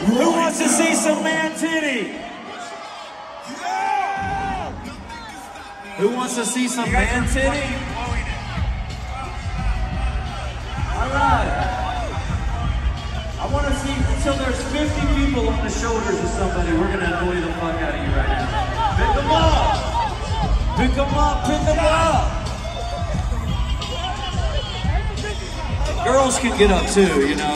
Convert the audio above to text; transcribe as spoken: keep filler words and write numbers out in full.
Who wants to see some man titty? Who wants to see some man titty? Alright. I want to see until there's fifty people on the shoulders of somebody. We're going to annoy the fuck out of you right now. Pick them up! Pick them up! Pick them up! Girls can get up too, you know.